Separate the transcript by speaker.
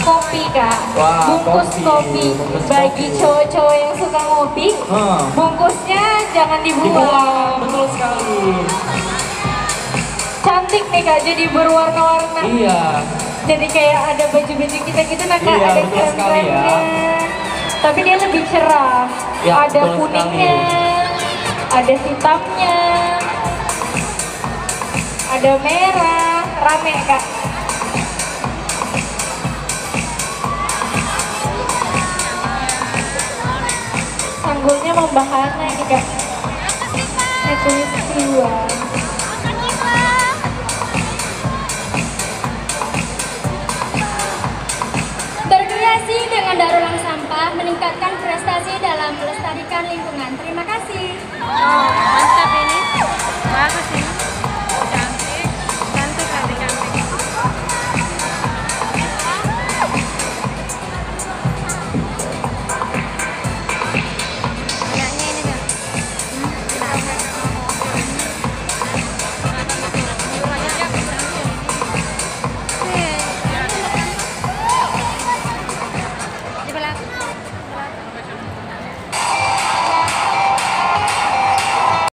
Speaker 1: kopi kak.
Speaker 2: Wah,
Speaker 1: Bungkus kopi. Bagi cowok-cowok yang suka ngopi, bungkusnya jangan dibuang.
Speaker 2: Betul sekali.
Speaker 1: Cantik nih kak, jadi berwarna-warna.
Speaker 2: Iya.
Speaker 1: Jadi kayak ada baju-baju kita gitu nah kak,
Speaker 2: Iya,
Speaker 1: ada
Speaker 2: betul sekali ya.
Speaker 1: krem-kremnya. Tapi dia lebih cerah.
Speaker 2: Ya,
Speaker 1: ada
Speaker 2: betul
Speaker 1: kuningnya, ada hitamnya, ada merah, rame kak. Sanggulnya membahana ini kak. Tulis 2.
Speaker 3: Berkreasi dengan daur ulang sampah meningkatkan prestasi dalam melestarikan lingkungan. Terima kasih.
Speaker 4: Oh, mantap ini. Bagus ini.